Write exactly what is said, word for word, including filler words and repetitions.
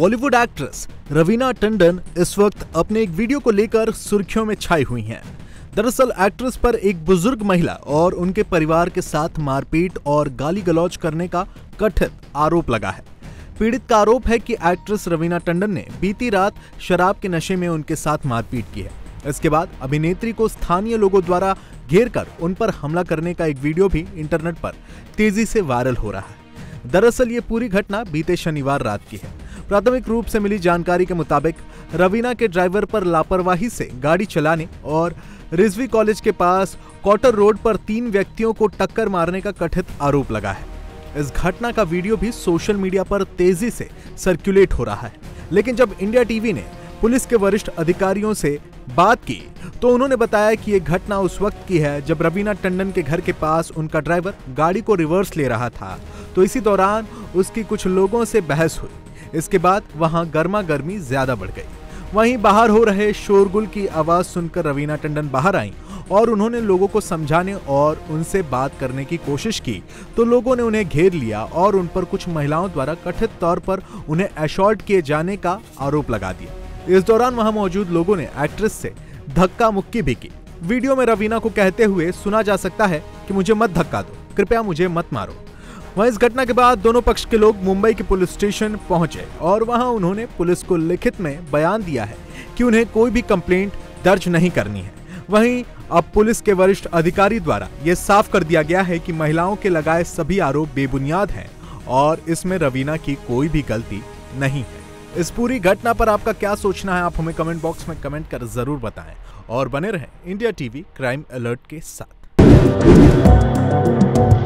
Bollywood actress Raveena Tandon इस वक्त अपने एक वीडियो को लेकर सुर्खियों में छाई हुई हैं। दरअसल एक्ट्रेस पर एक बुजुर्ग महिला और उनके परिवार के साथ मारपीट और गाली गलौज करने का कथित आरोप लगा है। पीड़ित का आरोप है कि एक्ट्रेस रवीना टंडन ने बीती रात शराब के नशे में उनके साथ मारपीट की है। इसके बाद अभिनेत्री को स्थानीय लोगों द्वारा घेर कर उन पर हमला करने का एक वीडियो भी इंटरनेट पर तेजी से वायरल हो रहा है। दरअसल ये पूरी घटना बीते शनिवार रात की है। प्राथमिक रूप से मिली जानकारी के मुताबिक रवीना के ड्राइवर पर लापरवाही से गाड़ी चलाने और रिजवी कॉलेज के पास कॉटर रोड पर तीन व्यक्तियों को टक्कर मारने का कथित आरोप लगा है। इस घटना का वीडियो भी सोशल मीडिया पर तेजी से सर्कुलेट हो रहा है। लेकिन जब इंडिया टीवी ने पुलिस के वरिष्ठ अधिकारियों से बात की तो उन्होंने बताया कि यह घटना उस वक्त की है जब रवीना टंडन के घर के पास उनका ड्राइवर गाड़ी को रिवर्स ले रहा था, तो इसी दौरान उसकी कुछ लोगों से बहस हुई। इसके बाद वहां गर्मा गर्मी ज्यादा बढ़ गई। वहीं बाहर हो रहे शोरगुल की आवाज सुनकर रवीना टंडन बाहर आईं और उन्होंने लोगों को समझाने और उनसे बात करने की कोशिश की तो लोगों ने उन्हें घेर लिया और उन पर कुछ महिलाओं द्वारा कथित तौर पर उन्हें असॉल्ट किए जाने का आरोप लगा दिया। इस दौरान वहां मौजूद लोगों ने एक्ट्रेस से धक्का मुक्की भी की। वीडियो में रवीना को कहते हुए सुना जा सकता है कि मुझे मत धक्का दो, कृपया मुझे मत मारो। वहीं इस घटना के बाद दोनों पक्ष के लोग मुंबई के पुलिस स्टेशन पहुंचे और वहां उन्होंने पुलिस को लिखित में बयान दिया है कि उन्हें कोई भी कंप्लेंट दर्ज नहीं करनी है। वहीं अब पुलिस के वरिष्ठ अधिकारी द्वारा यह साफ कर दिया गया है कि महिलाओं के लगाए सभी आरोप बेबुनियाद हैं और इसमें रवीना की कोई भी गलती नहीं है। इस पूरी घटना पर आपका क्या सोचना है, आप हमें कमेंट बॉक्स में कमेंट कर जरूर बताएं और बने रहें इंडिया टीवी क्राइम अलर्ट के साथ।